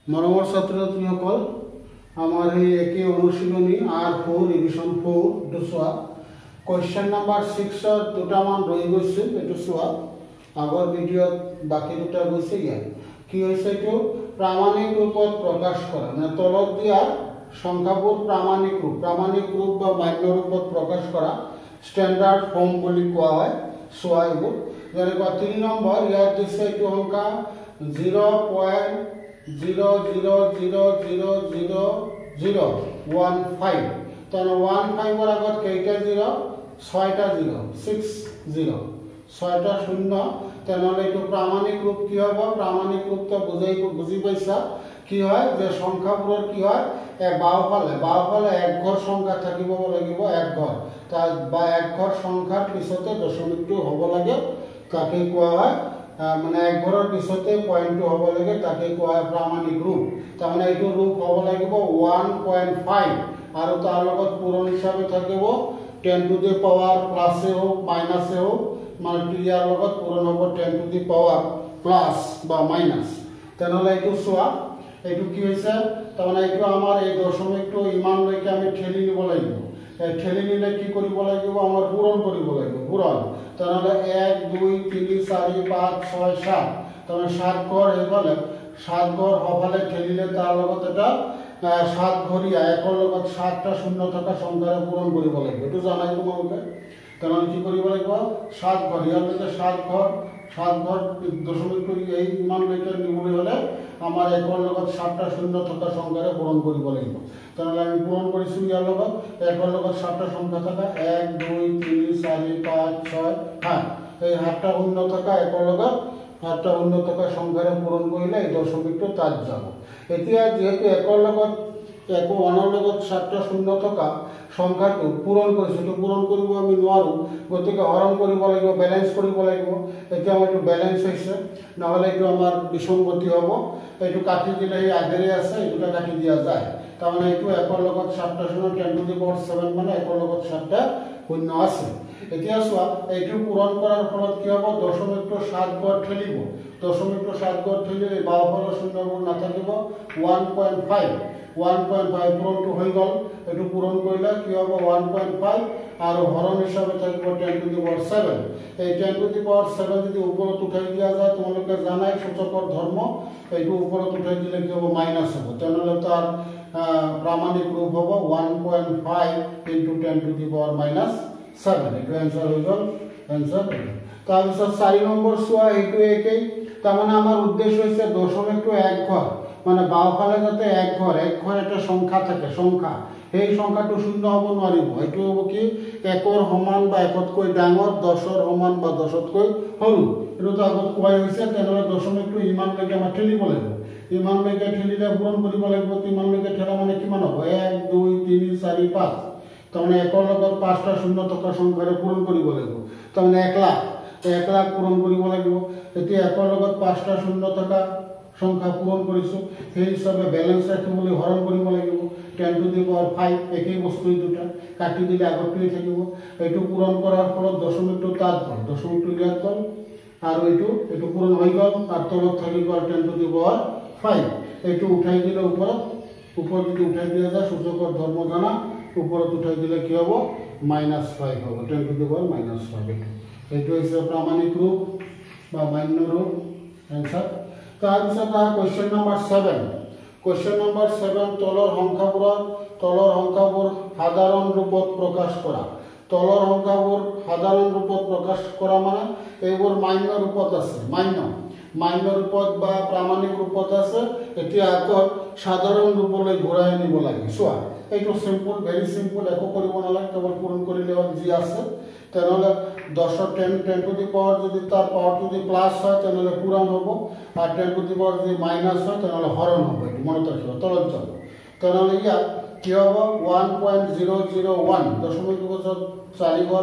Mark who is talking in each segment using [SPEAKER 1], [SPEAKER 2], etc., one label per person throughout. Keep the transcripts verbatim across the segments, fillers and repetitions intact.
[SPEAKER 1] মৰমৰ ছাত্ৰ ছাত্ৰীসকল আমাৰ এই একে অনুশীলনী আৰ ফ'ৰ ৰিভিজন ফ'ৰ এইটো চোৱা কুৱেশ্যন নাম্বাৰ ছিক্সৰ দুটামান ৰৈ গৈছিল এইটো চোৱা আগৰ ভিডিঅ'ত বাকী দুটা গৈছে ইয়াত কি হৈছে এইটো প্ৰামাণিক ৰূপত প্ৰকাশ কৰা মানে তলত দিয়া সংখ্যাবোৰ প্ৰামাণিক ৰূপ প্ৰামাণিক ৰূপ বা মান্য ৰূপত প্ৰকাশ কৰা ষ্টেণ্ডাৰ্ড ফৰ্ম বুলি কোৱা হয় চোৱা এইবোৰ যেনেকুৱা তিনি নম্বৰ ইয়াত দিছে এইটো সংখ্যা zero' point zero' zero' zero' zero' zero' zero' one five তাৰমানে ওৱান ফাইভৰ আগত কেইটা জিৰ' ছয়টা জিৰ' ছিক্স জিৰ' ছয়টা শূন্য তেনেহ'লে এইটো প্ৰামাণিক ৰূপ কি হ'ব প্ৰামাণিক ৰূপটো বুজাই বুজি পাইছা কি হয় যে সংখ্যাবোৰৰ কি হয় বাওঁফালে বাওঁফালে এক ঘৰ সংখ্যা থাকিব লাগিব এক ঘৰ তাৰ বা এক ঘৰ সংখ্যাৰ পিছতে দশমিকটো হ'ব লাগে তাকে কোৱা হয় মানে এক ঘৰৰ পিছতে পইণ্টটো হ'ব লাগে তাকে কোৱা হয় প্ৰামাণিক ৰূপ তাৰমানে এইটো ৰূপ হ'ব লাগিব ওৱান পইণ্ট ফাইভ আৰু তাৰ লগত পূৰণ হিচাপে থাকিব টেন টু দি পাৱাৰ প্লাছে হওক মাইনাছে হওক মানে ইয়াৰ লগত পূৰণ হ'ব ten to the power plus বা মাইনাছ তেনেহ'লে এইটো চোৱা এইটো কি হৈছে তাৰমানে এইটো আমাৰ এই দশমিকটো ইমানলৈকে আমি ঠেলি নিব লাগিব ঠেলি নিলে কি কৰিব লাগিব আমাৰ পূৰণ কৰিব লাগিব পূৰণ তেনেহ'লে এক দুই তিনি চাৰি পাঁচ ছয় সাত তাৰমানে সাত ঘৰ এইফালে সাত ঘৰ সফালে ঠেলিলে তাৰ লগত এটা সাত ঘৰীয়া একৰ লগত সাতটা শূন্য থকা সংখ্যাৰে পূৰণ কৰিব লাগিব এইটো জানাই তোমালোকে তেনেহ'লে কি কৰিব লাগিব সাত ঘৰ ইয়ালৈকে সাত ঘৰ সাত ঘৰ দশমিকটো এই ইমানলৈকে নিবলৈ হ'লে আমাৰ একৰ লগত সাতটা শূন্য থকা সংখ্যাৰে পূৰণ কৰিব লাগিব তেনেহ'লে আমি পূৰণ কৰিছোঁ ইয়াৰ লগত একৰ লগত সাতটা সংখ্যা থকা এক দুই তিনি চাৰি পাঁচ ছয় সাত এই সাতটা শূন্য থকা একৰ লগত সাতটা শূন্য থকা সংখ্যাৰে পূৰণ কৰিলে এই দশমিকটো তাত যাব এতিয়া যিহেতু একৰ লগত একো ওৱানৰ লগত সাতটা শূন্য থকা সংখ্যাটো পূৰণ কৰিছোঁ এইটো পূৰণ কৰিব আমি নোৱাৰোঁ গতিকে হৰণ কৰিব লাগিব বেলেঞ্চ কৰিব লাগিব এতিয়া আমাৰ এইটো বেলেঞ্চ হৈছে নহ'লে এইটো আমাৰ বিসংগতি হ'ব এইটো কাটি দিলে এই আগেৰে আছে এইটোটা কাটি দিয়া যায় তাৰমানে এইটো একৰ লগত সাতটা শূন্য ten to the power seven মানে একৰ লগত সাতটা শূন্য আছে এতিয়া চোৱা এইটো পূৰণ কৰাৰ ফলত কি হ'ব দশমিকটো সাত ঘৰ ঠেলিব দশমিকটো সাত ঘৰ ঠেলিলে বাওঁফালৰ শূন্যবোৰ নাথাকিব one point five one point five পূৰণটো হৈ গ'ল এইটো পূৰণ কৰিলে কি হ'ব ওৱান পইণ্ট ফাইভ আৰু হৰণ হিচাপে থাকিব ten to the power seven এই ten to the power seven যদি ওপৰত উঠাই দিয়া যায় তোমালোকে জানাই সূচকৰ ধৰ্ম এইটো ওপৰত উঠাই দিলে কি হ'ব মাইনাছ হ'ব তেনেহ'লে তাৰ প্ৰামাণিক ৰূপ হ'ব one point five into ten to the power minus seven এইটো এনচাৰ হৈ গ'ল এনচাৰ তাৰপিছত চাৰি নম্বৰ চোৱা এইটো একেই তাৰমানে আমাৰ উদ্দেশ্য হৈছে দশমিকটো এক ঘৰ মানে বাওঁফালে যাতে এক ঘৰ এক ঘৰ এটা সংখ্যা থাকে সংখ্যা সেই সংখ্যাটো শূন্য হ'ব নোৱাৰিব এইটো হ'ব কি একৰ সমান বা একতকৈ ডাঙৰ দহৰ সমান বা দহতকৈ সৰু এইটোতো আগত কোৱাই হৈছে তেনেহ'লে দশমিকটো ইমানলৈকে আমাৰ ঠেলিব লাগিব ইমানলৈকে ঠেলিলে পূৰণ কৰিব লাগিব ইমানলৈকে ঠেলা মানে কিমান হ'ব এক দুই তিনি চাৰি পাঁচ তাৰমানে একৰ লগত পাঁচটা শূন্য থকা সংখ্যাৰে পূৰণ কৰিব লাগিব তাৰমানে এক লাখ এক লাখ পূৰণ কৰিব লাগিব এতিয়া একৰ লগত পাঁচটা শূন্য থকা সংখ্যা পূৰণ কৰিছোঁ সেই হিচাপে বেলেঞ্চ ৰাখিবলৈ হৰণ কৰিব লাগিব ten to the power five একেই বস্তু এই দুটা কাটি দিলে আগতটোৱে থাকিব এইটো পূৰণ কৰাৰ ফলত দশমিকটো তাত গ'ল দশমিকটো ইয়াত গ'ল আৰু এইটো এইটো পূৰণ হৈ গ'ল তাৰ তলত থাকি গ'ল ten to the power five এইটো উঠাই দিলে ওপৰত ওপৰত যদি উঠাই দিয়া যায় সূচকৰ ধৰ্ম জানা ওপৰত উঠাই দিলে কি হ'ব মাইনাছ ফাইভ হ'ব ten to the power minus five এইটো এইটো হৈছে প্ৰামাণিক ৰূপ বা মান্য ৰূপ এনচাৰ তাৰপিছত question number seven question number seven তলৰ সংখ্যাবোৰৰ তলৰ সংখ্যাবোৰ সাধাৰণ ৰূপত প্ৰকাশ কৰা তলৰ সংখ্যাবোৰ সাধাৰণ ৰূপত প্ৰকাশ কৰা মানে এইবোৰ মান্য ৰূপত আছে মান্য মান্য ৰূপত বা প্ৰামাণিক ৰূপত আছে এতিয়া আকৌ সাধাৰণ ৰূপলৈ ঘূৰাই আনিব লাগে চোৱা এইটো চিম্পুল ভেৰি চিম্পুল একো কৰিব নালাগে কেৱল পূৰণ কৰিলে হ'ল যি আছে তেনেহ'লে দহৰ ten ten to the power যদি তাৰ পাৱাৰটো যদি প্লাছ হয় তেনেহ'লে পূৰণ হ'ব আৰু টেন টু দি পাৱাৰ যদি মাইনাছ হয় তেনেহ'লে হৰণ হ'ব এইটো মনত ৰাখিব তলত যাব তেনেহ'লে ইয়াত কি হ'ব one point zero' zero' one দশমিক বছৰত চাৰি ঘৰ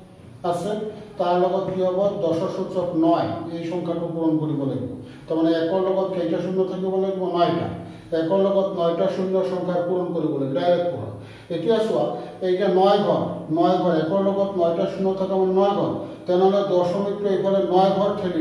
[SPEAKER 1] আছে তাৰ লগত কি হ'ব দহৰ সূচক নয় এই সংখ্যাটো পূৰণ কৰিব লাগিব তাৰমানে একৰ লগত কেইটা শূন্য থাকিব লাগিব নয়টা একৰ লগত নয়টা শূন্য সংখ্যাৰ পূৰণ কৰিব লাগিব ডাইৰেক্ট পূৰণ এতিয়া চোৱা এইটা নয় ঘৰ নয় ঘৰ একৰ লগত নয়টা শূন্য থকা মানে নয় ঘৰ তেনেহ'লে দশমিকটো এইফালে নয় ঘৰ ঠেলিব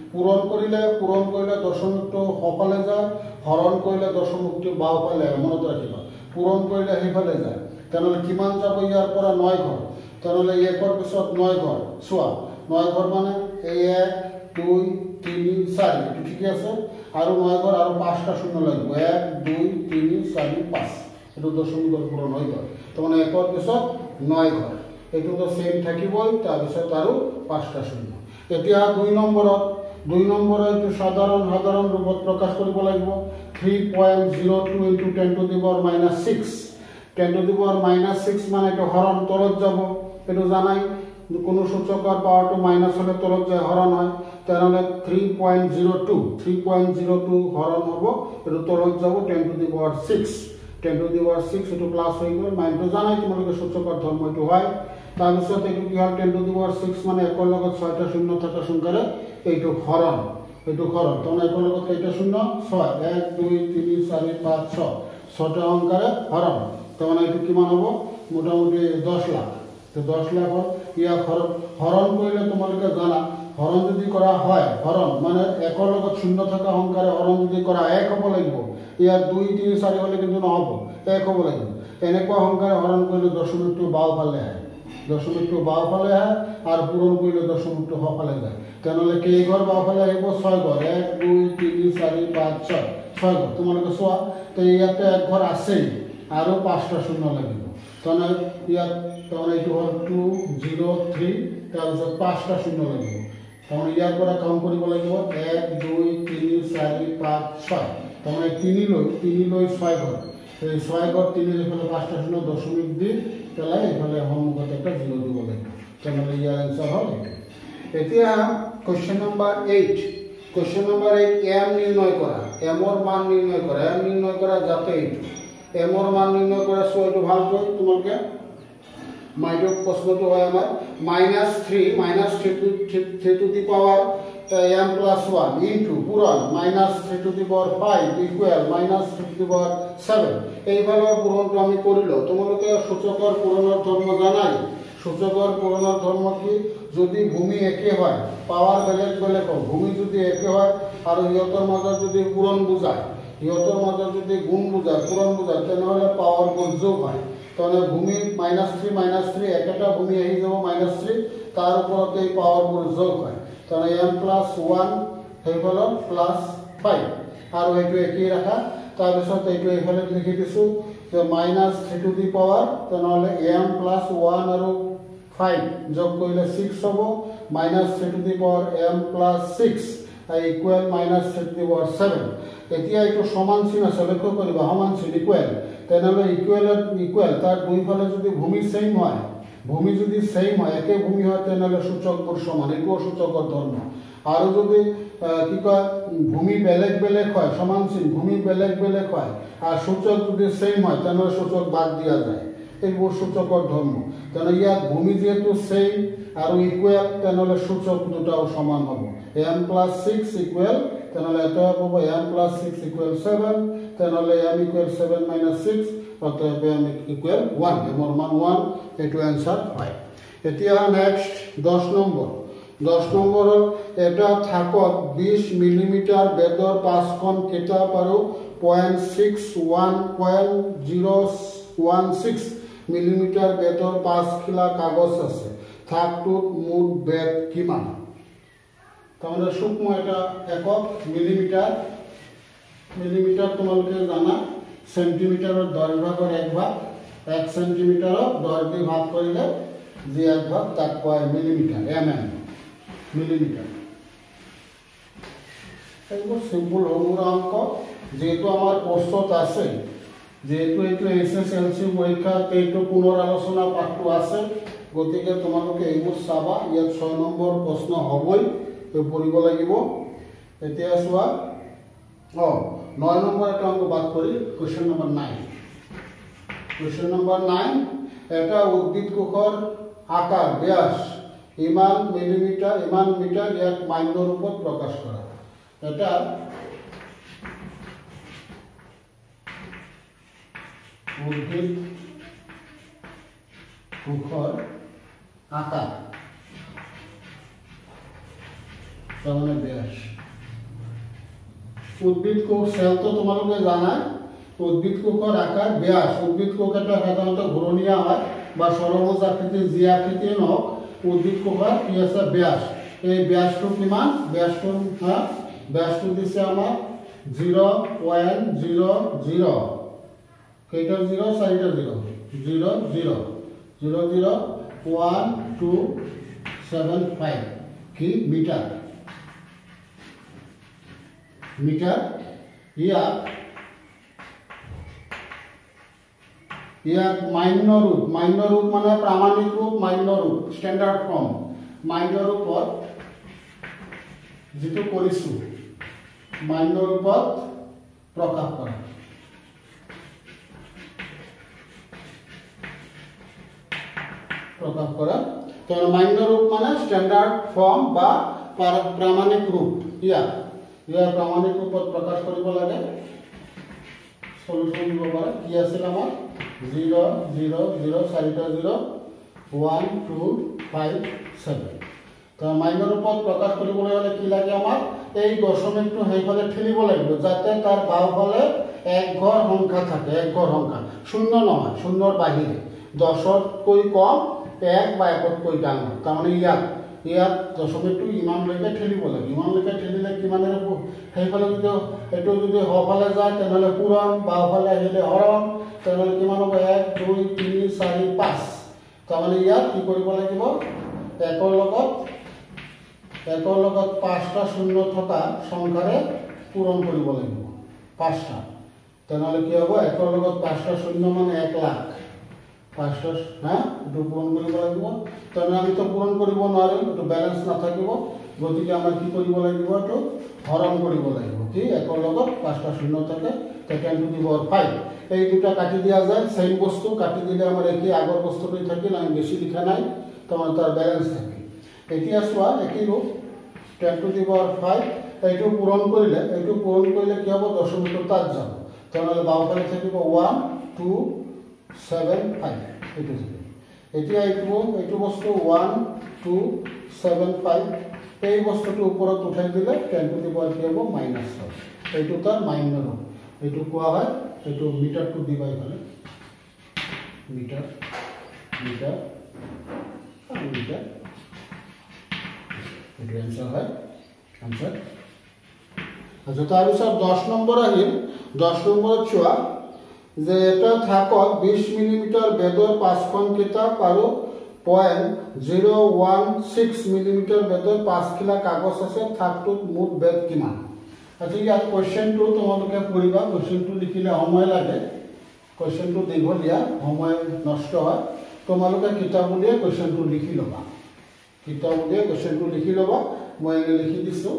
[SPEAKER 1] পূৰণ কৰিলে পূৰণ কৰিলে দশমিকটো সফালে যায়, হৰণ কৰিলে দশমিকটো বাওঁফালে মনত ৰাখিবা। পূৰণ কৰিলে সেইফালে যায়, তেনেহ'লে কিমান যাব ইয়াৰ পৰা নয় ঘৰ, তেনেহ'লে একৰ পিছত নয় ঘৰ চোৱা, নয় ঘৰ মানে এই এক দুই তিনি চাৰি এইটো ঠিকে আছে, আৰু নয় ঘৰ আৰু পাঁচটা শূন্য লাগিব, এক দুই তিনি চাৰি পাঁচ, এইটো দশমিকৰ পূৰণ হৈ গ'ল। তাৰমানে একৰ পিছত নয় ঘৰ, এইটোতো চেম থাকিবই, তাৰপিছত আৰু পাঁচটা শূন্য। এতিয়া দুই নম্বৰত দুই নম্বৰত এইটো সাধাৰণ সাধাৰণ ৰূপত প্ৰকাশ কৰিব লাগিব। Three point zero' two into ten to the power minus six, ten to the power minus six মানে এইটো হৰণ তলত যাব, এইটো জানাই কোনো সূচকৰ পাৱাৰটো মাইনাছ হ'লে তলত যায়, হৰণ হয়, তেনেহ'লে three point zero' two three point zero' two হৰণ হ'ব, এইটো তলত যাব ten to the power six, ten to the power six এইটো প্লাছ হৈ গ'ল, মাইনটো জানাই তোমালোকে সূচকৰ ধৰ্ম এইটো হয়। তাৰপিছত এইটো কি হ'ল, ten to the power six মানে একৰ লগত ছয়টা শূন্য থকা সংখ্যাৰে এইটো হৰণ, এইটো হৰণ, তাৰমানে একৰ লগত কেইটা শূন্য ছয়, এক দুই তিনি চাৰি পাঁচ ছয়, ছয়টা সংখ্যাৰে হৰণ, তাৰমানে এইটো কিমান হ'ব মোটামুটি দহ লাখ। তো দহ লাখৰ ইয়াক হৰণ হৰণ কৰিলে তোমালোকে জানা, হৰণ যদি কৰা হয়, হৰণ মানে একৰ লগত শূন্য থকা সংখ্যাৰে হৰণ যদি কৰা এক হ'ব লাগিব, ইয়াত দুই তিনি চাৰি হ'লে কিন্তু নহ'ব, এক হ'ব লাগিব। এনেকুৱা সংখ্যাৰে হৰণ কৰিলে দশমিকটো বাওঁফালে আহে, দশমিকটো বাওঁফালে আহে, আৰু পূৰণ কৰিলে দশমিকটো সফালে যায়, তেনেহ'লে কেইঘৰ বাওঁফালে আহিব, ছয় ঘৰ, এক দুই তিনি চাৰি পাঁচ ছয়, ছয় ঘৰ। তোমালোকে চোৱা, তো ইয়াতে এক ঘৰ আছেই আৰু পাঁচটা শূন্য লাগিব, তাৰমানে ইয়াত তাৰমানে এইটো হ'ল টু জিৰ' থ্ৰী, তাৰপিছত পাঁচটা শূন্য লাগিব, তাৰমানে ইয়াৰ পৰা কাউণ্ট কৰিব লাগিব এক দুই তিনি চাৰি পাঁচ ছয়, তাৰমানে তিনি লৈ তিনি লৈ ছয় ঘৰ, এই ছয় ঘৰ তিনি এইফালে পাঁচটা শূন্য দশমিক দি পেলাই এইফালে সন্মুখত একটা জিৰ' দিব লাগিব, তেনেহ'লে ইয়াৰ এনচাৰ হ'ল এইটো। এতিয়া question number eight, question number eight M নিৰ্ণয় কৰা, এমৰ মান নিৰ্ণয় কৰা, এম নিৰ্ণয় কৰা যাতে এইটো এমৰ মান নিৰ্ণয় কৰা, চোৱা এইটো ভালকৈ তোমালোকে মাইটো প্ৰশ্নটো হয় আমাৰ minus three minus three to three to the power M plus one into পূৰণ minus three to the power five equal minus three to the power seven, এইফালৰ পূৰণটো আমি কৰিলোঁ। তোমালোকে সূচকৰ পূৰণৰ ধৰ্ম জানাই, সূচকৰ পূৰণৰ ধৰ্ম কি, যদি ভূমি একে হয় পাৱাৰ বেলেগ বেলেগ হয়, ভূমি যদি একে হয় আৰু ইহঁতৰ মাজত যদি পূৰণ বুজায়, ইহঁতৰ মাজত যদি গুণ বুজায় পূৰণ বুজায়, তেনেহ'লে পাৱাৰবোৰ যোগ হয়, তাৰমানে ভূমি মাইনাছ থ্ৰী মাইনাছ থ্ৰী একেটা ভূমি আহি যাব মাইনাছ থ্ৰী, তাৰ ওপৰত এই পাৱাৰবোৰ যোগ হয়, তাৰমানে এম প্লাছ ওৱান সেইফালৰ প্লাছ ফাইভ, আৰু এইটো একেই ৰাখা। তাৰপিছত এইটো এইফালে লিখি দিছোঁ যে minus three to the power, তেনেহ'লে এম প্লাছ ওৱান আৰু ফাইভ যোগ কৰিলে ছিক্স হ'ব, minus three to the power M plus six equal minus three to the power seven. এতিয়া এইটো সমান চিন আছে, লক্ষ্য কৰিবা সমান চিন ইকুৱেল, তেনেহ'লে ইকুৱেলত ইকুৱেল তাৰ দুইফালে যদি ভূমি ছেইম হয়, ভূমি যদি ছেইম হয় একে ভূমি হয়, তেনেহ'লে সূচকবোৰ সমান, এইটোও সূচকৰ ধৰ্ম। আৰু যদি কি কয় ভূমি বেলেগ বেলেগ হয়, সমান চিন ভূমি বেলেগ বেলেগ হয় আৰু সূচক যদি ছেইম হয়, তেনেহ'লে সূচক বাদ দিয়া যায়, এইবোৰ সূচকৰ ধৰ্ম। তেনেহ'লে ইয়াত ভূমি যিহেতু ছেইম আৰু ইকুৱেল, তেনেহ'লে সূচক দুটাও সমান হ'ব, এম প্লাছ ছিক্স ইকুৱেল, তেনেহ'লে এটা হ'ব M plus six equal seven, তেনেহ'লে M equal seven minus six, অতএৱ M equal one, এমৰ মান ওৱান, এইটো এনচাৰ হয়। এতিয়া নেক্সট দহ নম্বৰ, দহ নম্বৰত এটা থাকত বিশ মিলিমিটাৰ বেদৰ পাঁচখন কিতাপ আৰু point six one point zero' one six millimetre বেদৰ পাঁচখিলা কাগজ আছে, থাকটোত মুঠ বেদ কিমান? তাৰমানে সূক্ষ্ম এটা একক মিলিমিটাৰ, মিলিমিটাৰ তোমালোকে জানা চেণ্টিমিটাৰৰ দহ ভাগৰ এক ভাগ, এক চেণ্টিমিটাৰত দহ দি ভাগ কৰিলে যি এক ভাগ তাক কয় মিলিমিটাৰ, এম এম মিলিমিটাৰ। এইবোৰ চিম্পুল সৰু অংক, যিহেতু আমাৰ পোষ্টত আছে, যেহেতু এইটো এইচ এছ এল চি পৰীক্ষাত এইটো পুনৰ আলোচনা পাঠটো আছে, গতিকে তোমালোকে এইবোৰ চাবা, ইয়াত ছয় নম্বৰ প্ৰশ্ন হ'বই, পঢ়িব লাগিব। এতিয়া চোৱা, অঁ নয় নম্বৰ এটা অংক বাদ কৰি question number nine, question number nine, এটা উদ্ভিদ কোষৰ আকাৰ ব্যাস ইমান মিলিমিটাৰ ইমান মিটাৰ, ইয়াক মান্য ৰূপত প্ৰকাশ কৰা। এটা উদ্ভিদ কোষৰ আকাৰ তার মানে ব্যাস। উদ্ভিদ কোষ সেল তো তোমালোকে জানাই, উদ্ভিদ কোষৰ আকাৰ ব্যাস। উদ্ভিদ কোষ এটা সাধাৰণতে ঘূৰণীয়া হয় বা সৰমজ আকৃতিৰ যি আকৃতিয়ে নহওক, উদ্ভিদ কোষৰ কি আছে ব্যাস। এই ব্যাসটো কিমান? ব্যাসটো হা ব্যাসটো দিছে আমাৰ জিৰ' পইণ্ট জিৰ' জিৰ' কেইটা জিৰ' চাৰিটা zero' zero' zero' zero' zero' one two seven five কি মিটাৰ মিটাৰ। ইয়াক ইয়াক মান্য ৰূপ, মান্য ৰূপ মানে প্ৰামাণিক ৰূপ, মান্য ৰূপ ষ্টেণ্ডাৰ্ড ফৰ্ম। মান্য ৰূপত যিটো কৰিছোঁ, মান্য ৰূপত প্ৰকাশ কৰা। প্ৰকাশ কৰা তাৰ মান্য ৰূপ মানে ষ্টেণ্ডাৰ্ড ফৰ্ম বা প্ৰামাণিক ৰূপ। ইয়াক ইয়াৰ প্ৰামাণিক ৰূপত প্ৰকাশ কৰিব লাগে। সলিউশ্যন দিব পাৰে। কি আছিল আমাৰ জিৰ' জিৰ' জিৰ' চাৰিটা zero' one two five seven. তাৰ মান্য ৰূপত প্ৰকাশ কৰিবলৈ হ'লে কি লাগে আমাৰ? এই দশমিকটো সেইফালে ঠেলিব লাগিব যাতে তাৰ বাওঁফালে এক ঘৰ সংখ্যা থাকে। এক ঘৰ সংখ্যা শূন্য নহয়, শূন্যৰ বাহিৰে দহতকৈ কম, এক বা একতকৈ ডাঙৰ। তাৰমানে ইয়াত ইয়াত দশমিকটো ইমানলৈকে ঠেলিব লাগে। ইমানলৈকে ঠেলিলে কিমানেৰে সেইফালে যদি এইটো যদি সফালে যায় তেনেহ'লে পূৰণ, বাওঁফালে আহিলে হৰণ, তেনেহ'লে কিমান হ'ব? এক দুই তিনি চাৰি পাঁচ। তাৰমানে ইয়াত কি কৰিব লাগিব? একৰ লগত একৰ লগত পাঁচটা শূন্য থকা সংখ্যাৰে পূৰণ কৰিব লাগিব, পাঁচটা। তেনেহ'লে কি হ'ব? একৰ লগত পাঁচটা শূন্য মানে এক লাখ। পাঁচটা হা এইটো পূৰণ কৰিব লাগিব। তেনেহ'লে আমিতো পূৰণ কৰিব নোৱাৰিম, এইটো বেলেঞ্চ নাথাকিব। গতিকে আমাৰ কি কৰিব লাগিব? এইটো হৰণ কৰিব লাগিব। কি একৰ লগত পাঁচটা শূন্য থাকে, ten to the power five. এই দুটা কাটি দিয়া যায়, চেম বস্তু কাটি দিলে আমাৰ একেই আগৰ বস্তুটোই থাকিল, আমি বেছি লিখা নাই, তাৰমানে তাৰ বেলেঞ্চ থাকে। এতিয়া চোৱা একেই ৰূপ ten to the power five. এইটো পূৰণ কৰিলে এইটো পূৰণ কৰিলে কি হ'ব? দশমিকটো তাত যাব। তেনেহ'লে বাওঁফালে থাকিব ওৱান টু ছেভেন ফাইভ। এইটো থাকিব। এতিয়া এইটো এইটো বস্তু ওৱান টু ছেভেন ফাইভ। এই বস্তুটো ওপৰত উঠাই দিলে টেন টু দি পাৱাৰ কি হ'ব? মাইনাছ হয়। এইটো তাৰ মান্য ৰূপ। এইটো কোৱা হয়, এইটো মিটাৰটো দিবা এইফালে, মিটাৰ মিটাৰ মিটাৰ। এইটো এনচাৰ হয়, আনচাৰ। আচ্ছা, তাৰপিছত দহ নম্বৰ আহিল। দহ নম্বৰত চোৱা যে এটা থাকত বিশ মিলিমিটাৰ বেদৰ পাঁচখন কিতাপ আৰু point zero' one six millimetre বেদৰ পাঁচখিলা কাগজ আছে। থাকটোত মুঠ বেদ কিমান? আচ্ছা, ইয়াত কুৱেশ্যনটো তোমালোকে পঢ়িবা। কুৱেশ্যনটো লিখিলে সময় লাগে, কুৱেশ্যনটো দীঘলীয়া, সময় নষ্ট হয়। তোমালোকে কিতাপ উলিয়াই কুৱেশ্যনটো লিখি ল'বা। কিতাপ উলিয়াই কুৱেশ্যনটো লিখি ল'বা। মই এনে লিখি দিছোঁ।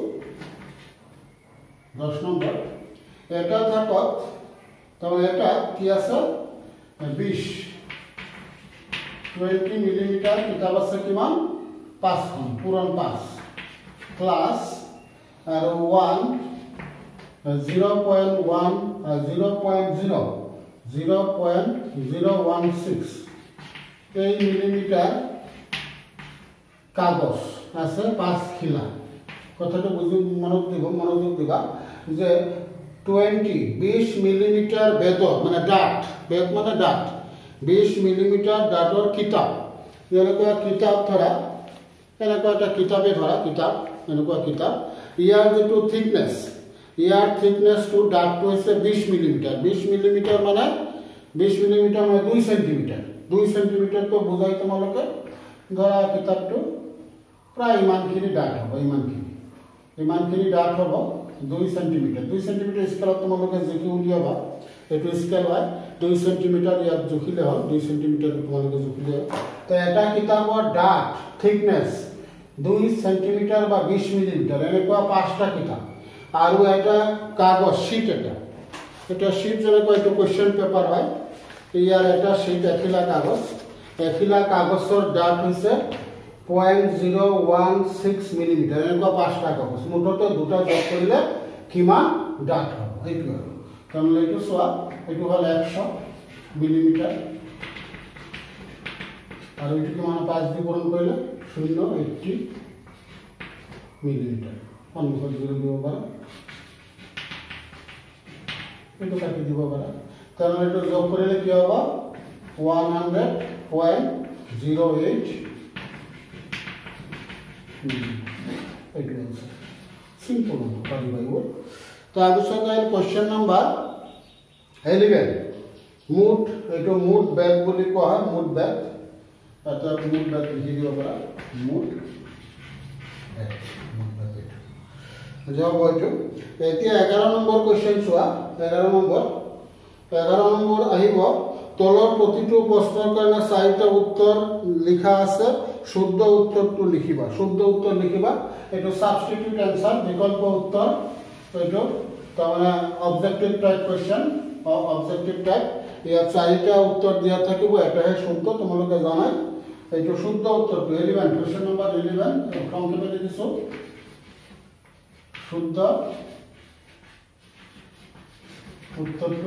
[SPEAKER 1] দহ নম্বৰ এটা থাকত তাৰমানে এটা কি আছে? বিশ টুৱেণ্টি মিলিমিটাৰ কিতাপ আছে কিমান? পাঁচখন, পূৰণ পাঁচ। ক্লাছ আৰু one zero' point one zero' point zero' zero' point zero' one six এই মিলিমিটাৰ কাগজ আছে পাঁচখিলা। কথাটো বুজি মনত দিব মনোযোগ দিবা যে টুৱেণ্টি বিশ মিলিমিটাৰ বেদৰ মানে ডাঠ, বেদ মানে ডাঠ, বিশ মিলিমিটাৰ ডাঠৰ কিতাপ। এনেকুৱা কিতাপ ধৰা, এনেকুৱা এটা কিতাপে ধৰা, কিতাপ এনেকুৱা কিতাপ। ইয়াৰ যিটো থিকনেছ, ইয়াৰ থিকনেছটো ডাঠটো হৈছে বিশ মিলিমিটাৰ। বিশ মিলিমিটাৰ মানে বিশ মিলিমিটাৰ মানে দুই চেণ্টিমিটাৰ। দুই চেণ্টিমিটাৰটো বুজাই তোমালোকে ধৰা কিতাপটো প্ৰায় ইমানখিনি ডাঠ হ'ব। ইমানখিনি ইমানখিনি ডাঠ হ'ব দুই চেণ্টিমিটাৰ। দুই চেণ্টিমিটাৰ স্কেলত তোমালোকে জুখি উলিয়াবা। এইটো স্কেল হয়, দুই চেণ্টিমিটাৰ ইয়াত জুখিলে হ'ল, দুই চেণ্টিমিটাৰ তোমালোকে জুখিলে হ'ল। তো এটা কিতাপৰ ডাঠ থিকনেছ দুই চেণ্টিমিটাৰ বা বিশ মিলিমিটাৰ। এনেকুৱা পাঁচটা কিতাপ আৰু এটা কাগজ শ্বীট, এটা এটা শ্বীট যেনেকুৱা এইটো কুৱেশ্যন পেপাৰ হয়, ইয়াৰ এটা শ্বীট এখিলা কাগজ। এখিলা কাগজৰ ডাঠ হৈছে point zero' one six millimetre. এনেকুৱা পাঁচটা কাগজ, মুঠতে দুটা যোগ কৰিলে কিমান ডাঠ হ'ব সেইটো আৰু। তাৰমানে এইটো চোৱা, এইটো হ'ল একশ মিলিমিটাৰ আৰু এইটো কিমান? পাঁচ দি পূৰণ কৰিলে শূন্য এইট্টি মিলিমিটাৰ। সন্মুখত জিৰ' দিব পাৰা এইটো কাটি দিব পাৰা কাৰণ এইটো যোগ কৰিলে কি হ'ব one hundred point zero eight এইটো আনসার সিম্পল পাৰি পাইব তাৰপিছত আহিল কোৱেশ্চন নাম্বাৰ eleven মুড এইটো মুড বেগ বুলি কোৱা হয় মুড বেগ এটা মুড বেগ লিখি দিব পাৰা মুড বেগ মুড বেগ জবাব হয়তো এতিয়া এঘাৰ নম্বৰ কোৱেশ্চন চোৱা এঘাৰ নম্বৰ এঘাৰ নম্বৰ আহিব তলৰ প্ৰতিটো প্ৰশ্নৰ কাৰণে চাৰিটা উত্তৰ লিখা আছে শুদ্ধ উত্তৰটো লিখিবা শুদ্ধ উত্তৰ লিখিবা এটো সাবস্টিটিউট আনসার বিকল্প উত্তৰ এটো তাৰমানে objective type question objective type ইয়াত চাৰিটা উত্তৰ দিয়া থাকিব এটাহে শুদ্ধ তোমালোকে জানাই এটো শুদ্ধ উত্তৰটো eleven কোৱেশ্চন নম্বৰ eleven সংক্ষেপে লিখিছো শুদ্ধ উত্তৰটো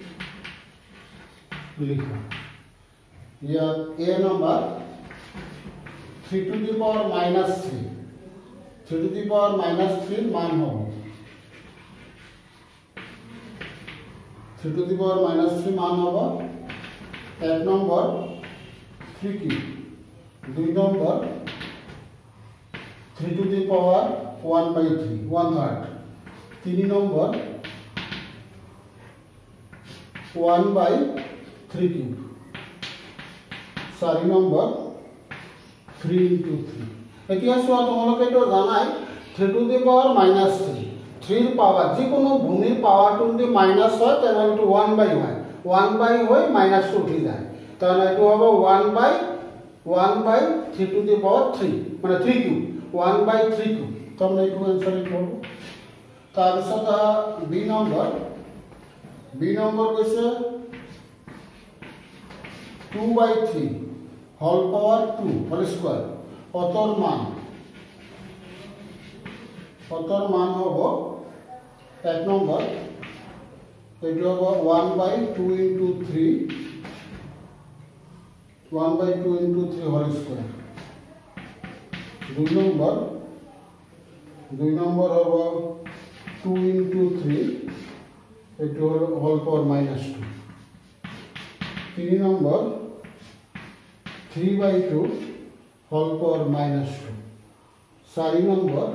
[SPEAKER 1] লিখা ইয়াত a number three to the power minus three three to the power minus three মান হবে three to the power minus three মান হবে এক নম্বর three কি দুই নম্বর three to the power one by three one third তিন নম্বর one by three cube চার নম্বর three into three এতিয়া চোৱা তোমালোকে তো জানাই three to the power minus three three ৰ পাৱাৰ যিকোনো ভূমিৰ পাৱাৰটো যদি মাইনাস হয় তেনে এটো one by হয় one by হৈ মাইনাস উঠি যায় তাহলে এটো হবে one by one by three to the power three মানে three cube one by three cube তোমরা এটো आंसर লিখব তাৰপিছত b নম্বৰ b নম্বৰ কৈছে two by three whole power two whole square অতর মান অতর মান হবে এক নম্বর এটি হবে one by two into three one by two into three whole square দুই নম্বর দুই নম্বর হবে two into three এটি হলো whole power minus two তিন নম্বর three by two whole power minus two চার নম্বর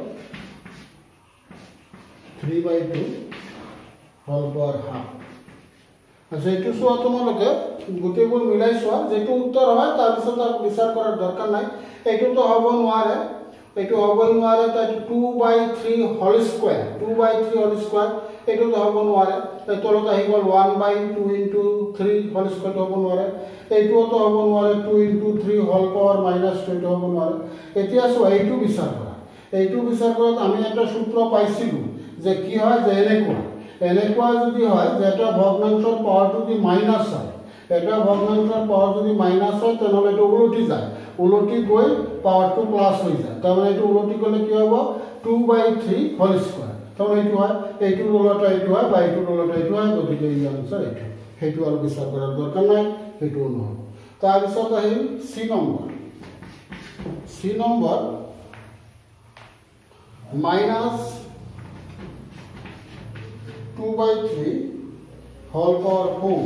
[SPEAKER 1] three by two whole power half আচ্ছা এটো সোয়া তোমালোকে গোটেইবোৰ মিলাই সোৱা যেটো উত্তৰ হয় তাৰ পিছত আর বিচাৰ কৰাৰ দৰকাৰ নাই এটো তো হ'ব নোৱাৰে এটো হ'ব নোৱাৰে তা two by three whole square two by three whole square এটো তো হ'ব নোৱাৰে তলত আহি গল one by two into three whole square হ'ব নোৱাৰে এটো তো হ'ব নোৱাৰে two into three whole power minus two হ'ব নোৱাৰে এতিয়া সোৱা এটো বিচাৰ কৰা এটো বিচাৰ কৰাত আমি এটা সূত্র পাইছিলো যে কি হয় যে এনেকুৱা এনেকুৱা যদি হয় যে এটা ভগ্নাংশৰ পাৱাৰ যদি মাইনাস হয় এটা ভগ্নাংশৰ পাৱাৰ যদি মাইনাস হয় তেনলে এটো উলটি যায় উলটি গৈ পাৱাৰটো প্লাস হৈ যায় তাৰমানে এটো উলটি গলে কি হ'ব two by three whole square তাহলে এটো হয় এইটো উলটা এটো হয় বা এইটো উলটা এটো হয় গতিকে এই आंसर এটো হেতু আর বিচাৰ কৰাৰ দৰকাৰ নাই হেতু নহয় তাৰ পিছত আহিল C number C number minus two by three whole power four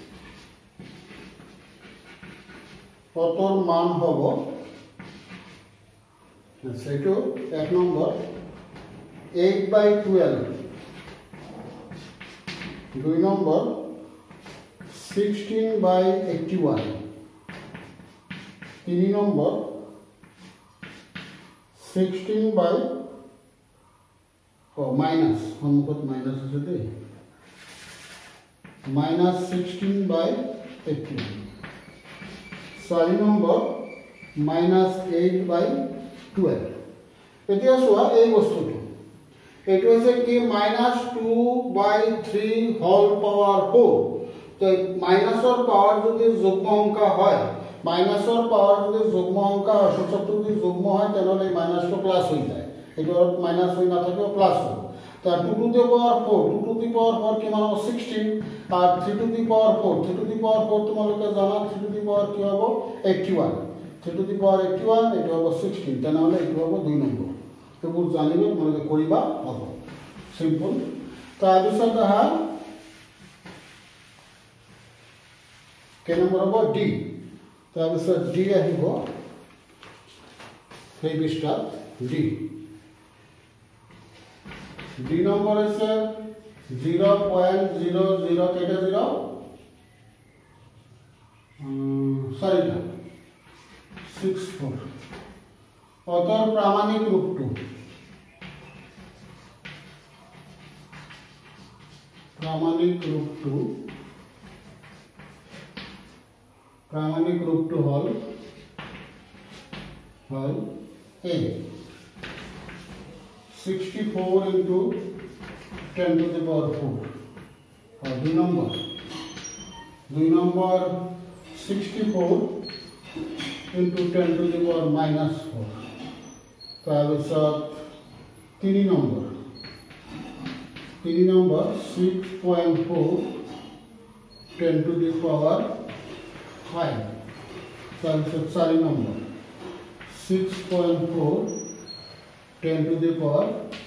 [SPEAKER 1] অতর মান হব সেটো এক নম্বর eight by twelve দুই নম্বর sixteen by eighty-one তিন number sixteen by oh minus সম্মুখত মাইনাস আছে দেই minus sixteen by eighty-one চার নম্বর minus eight by twelve এতিয়া সোয়া এই বস্তুটো এটো হচ্ছে কি minus two by three whole power four তো মাইনাসৰ পাৱাৰ যদি যুগ্ম অংক হয় মাইনাসৰ পাৱাৰ যদি যুগ্ম অংক হয় সূচকটো যদি যুগ্ম হয় তেনলে মাইনাসটো প্লাস হৈ যায় এটো মাইনাস হৈ না থাকে প্লাস হয় তা two to the power four two to the power four কিমান হবে sixteen are three to the power four three to the power four তোমালোকে জানা three to the power কি হবে eighty-one three to the power eighty-one এটা হবে sixteen তাহলে এটা হবে দুই নম্বর এইবোৰ জানিব তোমালোকে কৰিবা হ'ব সিম্পল তাৰপিছত আহা কে নম্বৰ হ'ব ডি তাৰপিছত ডি আহিব সেই পৃষ্ঠাত ডি ডি নম্বৰ আছে জিৰ' পইণ্ট জিৰ' জিৰ' কেইটা জিৰ' চাৰিটা ছিক্স ফ'ৰ অতৰ প্ৰামাণিক ৰূপটো প্ৰামাণিক ৰূপটো প্ৰামাণিক ৰূপটো হ'ল হ'ল এ sixty four into ten to the power four আৰু দুই নম্বৰ দুই number sixty four into ten to the power minus four তাৰপিছত তিনি নম্বৰ তিনি number six point four ten to the power five তাৰপিছত চাৰি number six point four ten to the power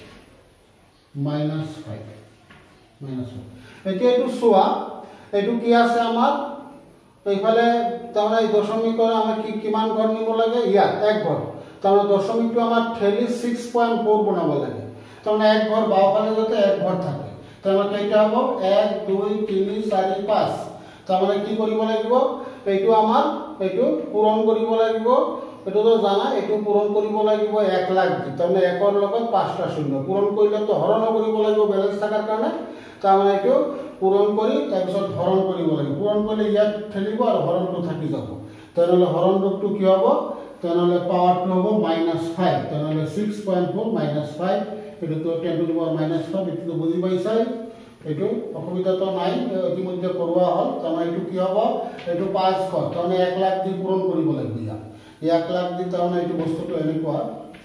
[SPEAKER 1] minus five minus five এতিয়া এইটো চোৱা এইটো কি আছে আমাৰ এইফালে তাৰমানে এই দশমিকৰ আমাৰ কি কিমান ঘৰ নিব লাগে ইয়াত এক ঘৰ তাৰমানে দশমিকটো আমাৰ ঠেলি ছিক্স পইণ্ট ফ'ৰ বনাব লাগে তাৰমানে এক ঘৰ বাওঁফালে যাতে এক ঘৰ থাকে তাৰমানে কেইটা হ'ব এক দুই তিনি চাৰি পাঁচ তাৰমানে কি কৰিব লাগিব এইটো আমাৰ এইটো পূৰণ কৰিব লাগিব এইটোতো জানা এইটো পূৰণ কৰিব লাগিব এক লাখ দি তাৰমানে একৰ লগত পাঁচটা শূন্য পূৰণ কৰিলেতো হৰণ কৰিব লাগিব বেলেঞ্চ থকাৰ কাৰণে তাৰমানে এইটো পূৰণ কৰি তাৰপিছত হৰণ কৰিব লাগিব পূৰণ কৰিলে ইয়াত ঠেলিব আৰু হৰণটো থাকি যাব তেনেহ'লে হৰণ ৰূপটো কি হ'ব তেনেহ'লে পাৱাৰটো হ'ব মাইনাছ ফাইভ তেনেহ'লে six point four minus five এইটোতো ten to the power minus five এইটোতো বুজি পাইছাই এইটো অসুবিধাটো নাই ইতিমধ্যে কৰোৱা হ'ল তাৰমানে এইটো কি হ'ব এইটো পাঁচ ঘৰ তাৰমানে এক লাখ দি পূৰণ কৰিব লাগিব ইয়াত এক লাখ দি তাৰমানে এইটো বস্তুটো এনেকুৱা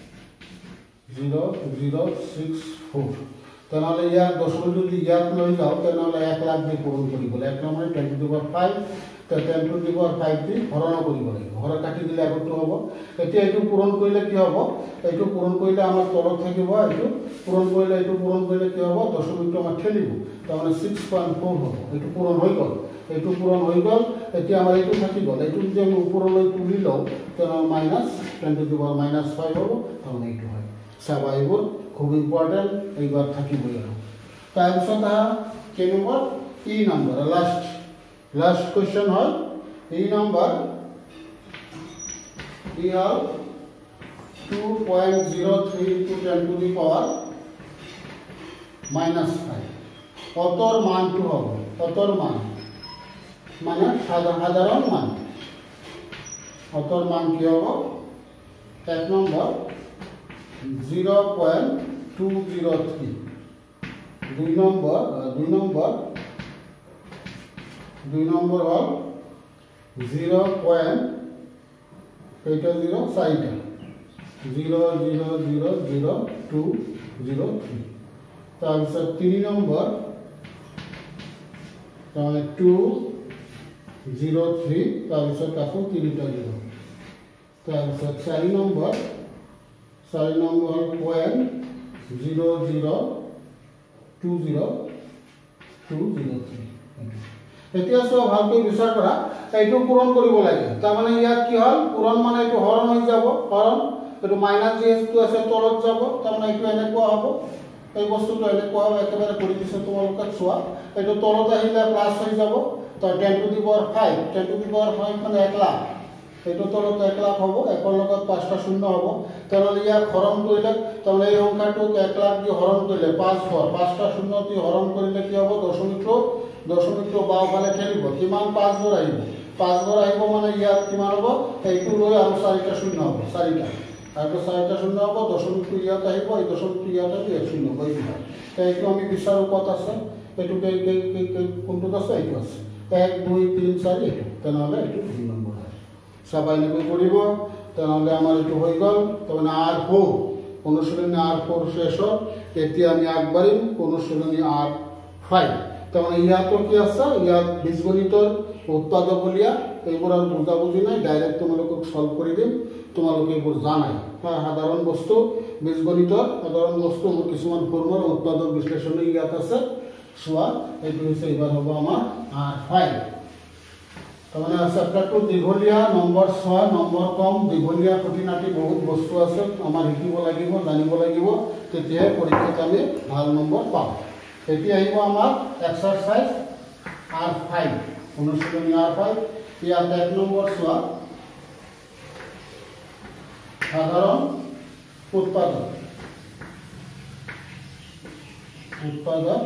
[SPEAKER 1] জিৰ' জিৰ' ছিক্স ফ'ৰ তেনেহ'লে ইয়াৰ দশমিক যদি ইয়াত লৈ যাওঁ তেনেহ'লে এক লাখ দি পূৰণ কৰিব লাগিব এক নম্বৰে ten to the power five ten to the power five দি হৰণ কৰিব লাগিব হৰণ কাটি দিলে আগতো হ'ব এতিয়া এইটো পূৰণ কৰিলে কি হ'ব এইটো পূৰণ কৰিলে আমাৰ তলত থাকিব এইটো পূৰণ কৰিলে এইটো পূৰণ কৰিলে কি হ'ব দশমিকটো আমাৰ ঠেলিব তাৰমানে ছিক্স পইণ্ট ফ'ৰ হ'ব এইটো পূৰণ হৈ গ'ল এইটো পূৰণ হৈ গ'ল এতিয়া আমাৰ এইটো থাকি গ'ল এইটো যদি আমি ওপৰলৈ তুলি লওঁ তেনেহ'লে minus ten to the power minus five হ'ব তাৰমানে এইটো হয় চাবা এইবোৰ খুব ইম্পৰ্টেণ্ট এইবাৰ থাকিবই আৰু তাৰপিছত আহা কেই number E number last last question হ'ল ই নম্বৰ ই হ'ল two point zero' three two ten to the power minus five অতৰ মানটো হ'ব অতৰ মান মানে সাধাৰণ মান অতৰ মান কি হ'ব এক number zero' point two zero' three দুই নম্বৰ দুই নম্বৰ দুই নম্বৰ হ'ল জিৰ' পইণ্ট কেইটা জিৰ' চাৰিটা zero' zero' zero' zero' two zero' three তাৰপিছত তিনি নম্বৰ তাৰমানে টু জিৰ' থ্ৰী তাৰপিছত আকৌ তিনিটা জিৰ' তাৰপিছত চাৰি নম্বৰ চাৰি নম্বৰ হ'ল point zero' zero' two zero' two zero' three এতিয়া চোৱা ভালকৈ বিচাৰ কৰা এইটো পূৰণ কৰিব লাগে তাৰমানে ইয়াত কি হ'ল পূৰণ মানে এইটো হৰণ হৈ যাব হৰণ এইটো মাইনাছ যিহেতু আছে তলত যাব তাৰমানে এইটো এনেকুৱা হ'ব এই বস্তুটো এনেকুৱা হ'ব একেবাৰে কৰি দিছে তোমালোকে চোৱা এইটো তলত আহিলে প্লাছ হৈ যাব তো ten to the power five ten to the power five মানে এক লাখ এইটো তলত এক লাখ হ'ব একৰ লগত পাঁচটা শূন্য হ'ব তেনেহ'লে ইয়াক হৰণ কৰিলে তাৰমানে এই সংখ্যাটোক এক লাখ দি হৰণ কৰিলে পাঁচ ঘৰ পাঁচটা শূন্য দি হৰণ কৰিলে কি হ'ব দশমিকটো দশমিকটো বাওঁফালে ঠেলিব কিমান পাঁচ ঘৰ আহিব পাঁচ ঘৰ আহিব মানে ইয়াত কিমান হ'ব এইটো লৈ আৰু চাৰিটা শূন্য হ'ব চাৰিটা আৰু চাৰিটা শূন্য হ'ব দশমিকটো ইয়াত আহিব এই দশমিকটো ইয়াত আহিব এক শূন্য হৈ দিব এইটো আমি বিচাৰোঁ ক'ত আছে এইটো কোনটোত আছে এইটো আছে এক দুই তিনি চাৰি এইটো তেনেহ'লে এইটো দুই নম্বৰ হয় চাবা এনেকৈ কৰিব তেনেহ'লে আমাৰ এইটো হৈ গ'ল তাৰমানে আৰ ফ'ৰ অনুশীলনী আৰ ফ'ৰ শেষ হ'ল এতিয়া আমি আগবাঢ়িম অনুশীলনী আৰ ফাইভ তাৰমানে ইয়াতো কি আছে ইয়াত বীজগণিতৰ উৎপাদকলীয়া এইবোৰ আৰু বুজা বুজি নাই, ডাইৰেক্ট তোমালোকক সলভ কৰি দিম, তোমালোকে এইবোৰ জানাই। সাধাৰণ বস্তু বীজগণিতৰ সাধাৰণ বস্তু কিছুমান ফৰ্মুলা উৎপাদক বিশ্লেষণী ইয়াত আছে চোৱা। এইটো হৈছে এইবাৰ হ'ব আমাৰ আৰ ফাইভ। তাৰমানে চেপ্টাৰটো দীঘলীয়া, নম্বৰ ছয়, নম্বৰ কম, দীঘলীয়া খুঁটিনাটি বহুত বস্তু আছে আমাৰ শিকিব লাগিব, জানিব লাগিব, তেতিয়াহে পৰীক্ষাত আমি ভাল নম্বৰ পাম। এতিয়া আহিব আমাৰ এক্সাৰচাইজ আৰ ফাইভ, অনুশীলনী আৰ ফাইভ। ইয়াত এক নম্বৰ চোৱা, সাধাৰণ উৎপাদক উৎপাদক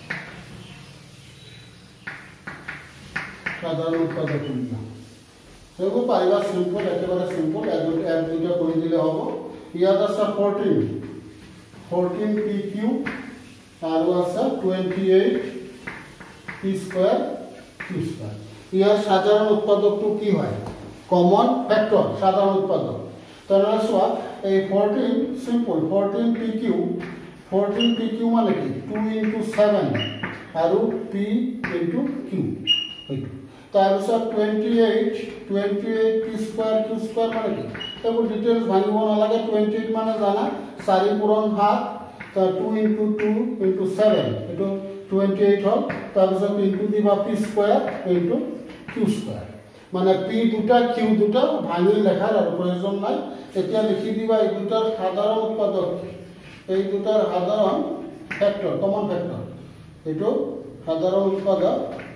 [SPEAKER 1] সাধারণ উৎপাদক সংখ্যা সেইবোৰ পাৰিবা সিম্পল, একেবাৰে সিম্পল, এক দুটা কৰি দিলে হ'ব। ইয়াত আছে ফোরটিন ফোরটিন পি কিউ আৰু আছে twenty eight P square Q square. ইয়াৰ সাধাৰণ উৎপাদকটো কি হয়? কমন ফ্যাক্টর সাধারণ উৎপাদক। তেনেহ'লে চোৱা, এই fourteen simple, fourteen P Q fourteen P Q মানে কি? টু ইন্টু সেভেন আৰু পি ইন্টু কিউ। তাৰপিছত twenty eight twenty eight P square Q square মানে কি? এইবোৰ ডিটেইলছ ভাঙিব নালাগে। টুৱেণ্টি এইট মানে জানা চাৰি পূৰণ সাত, two into two into seven, এইটো টুৱেণ্টি এইট হ'ল। তাৰপিছত ইন্টু দিবা P square into Q square, মানে পি দুটা কিউ দুটা ভাঙি লেখাৰ আৰু প্ৰয়োজন নাই। এতিয়া লিখি দিবা এই দুটাৰ সাধাৰণ উৎপাদক, এই দুটাৰ সাধাৰণ ফ্যাক্টর কমন ফ্যাক্টর। এইটো সাধারণ উৎপাদক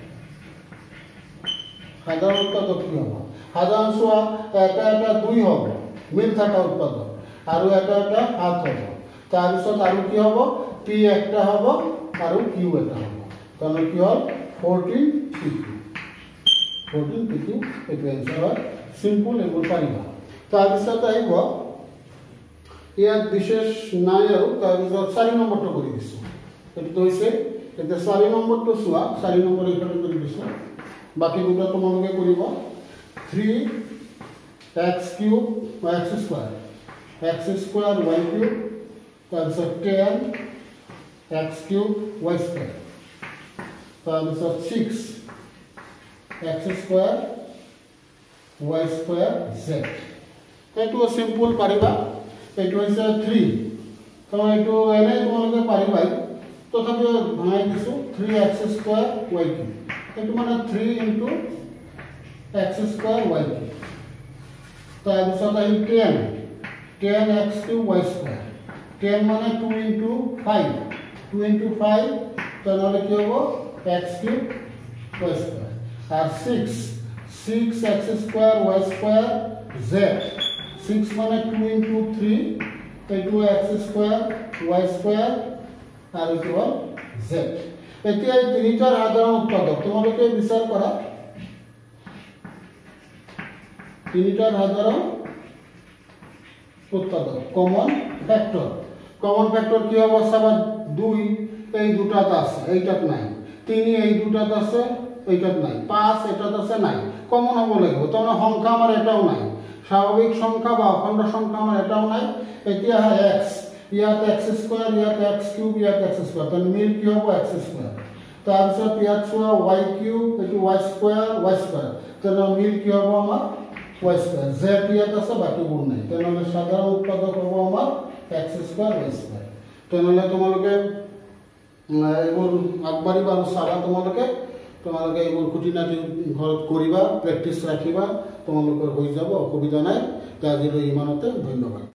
[SPEAKER 1] সাধারণ উৎপাদক কি হ'ব? সাধারণ চোৱা, এটা এটা দুই হ'ব মিল থাকা উৎপাদক, আৰু এটা এটা সাত হ'ব। তাৰপিছত আৰু কি হ'ব? পি একটা হ'ব আৰু কিউ এটা হ'ব। তাৰমানে কি হ'ল? Fourteen P Q fourteen P Q এইটো এনচাৰ হয়। সিম্পল, এইবোৰ পাৰিবা। তাৰপিছত আহিব ইয়াত বিশেষ নাই আৰু তাৰপিছত চাৰি নম্বৰটো কৰি দিছোঁ। এইটো হৈছে এতিয়া চাৰি নম্বৰটো চোৱা, চাৰি নম্বৰ এইফালে কৰি দিছোঁ, বাকি দুটা তোমালোকে কৰিব। Three x cube x square x square y cube, তাৰপিছত ten x cube y square, তাৰপিছত six x square y square z. এইটো সিম্পল পাৰিবা। এইটো হৈছে থ্ৰী, তো এইটো এনেই তোমালোকে পাৰিবাই, তথাপিও ভাঙাই দিছোঁ। Three x square y cube, এইটো মানে three into x square y cube. তাৰপিছত আহিল ten ten x cube y square, ten মানে two into five two into five, তেনেহ'লে কি হ'ব? X cube y square. আর six six x square y square z, six মানে two into three, এইটো x square y square আৰু এইটো হ'ল জেড। এতিয়া এই তিনিটাৰ সাধাৰণ উৎপাদক তোমালোকে বিচাৰ কৰা। তিনিটাৰ সাধাৰণ উৎপাদক কমন ফ্যাক্টর। কমন ফ্যাক্টর কি হ'ব? চাবা, দুই এই দুটাত আছে, এইটাত নাই। তিনি এই দুটাত আছে, এইটাত নাই। পাঁচ এটাত আছে, নাই। কমন হ'ব লাগিব। তাৰমানে সংখ্যা আমাৰ এটাও নাই, স্বাভাৱিক সংখ্যা বা অখণ্ড সংখ্যা আমাৰ এটাও নাই। এতিয়া এক্স, ইয়াত এক্স স্কোয়ার, ইয়াত এক্স কিউব, ইয়াত এক্স স্কোয়ার, তাহলে মিল কি হ'ব? X square. তাৰপিছত ইয়াত চোৱা ওয়াই কিউব, এইটো ওয়াই স্কোয়ার ওয়াই স্কোয়ার, তেনেহ'লে মিল কি হ'ব আমাৰ? Y square. জেড ইয়াত আছে, বাকীবোৰ নাই, তেনেহ'লে সাধাৰণ উৎপাদক হ'ব আমাৰ এক্স স্কোয়ার ওয়াই স্কোয়ার। তেনেহ'লে তোমালোকে এইবোৰ আগবাঢ়িবা আৰু চাবা। তোমালোকে তোমালোকে এইবোৰ খুঁটিনাটি ঘৰত কৰিবা, প্ৰেক্টিচ ৰাখিবা, তোমালোকৰ হৈ যাব, অসুবিধা নাই। আজিলৈ ইমানতে, ধন্যবাদ।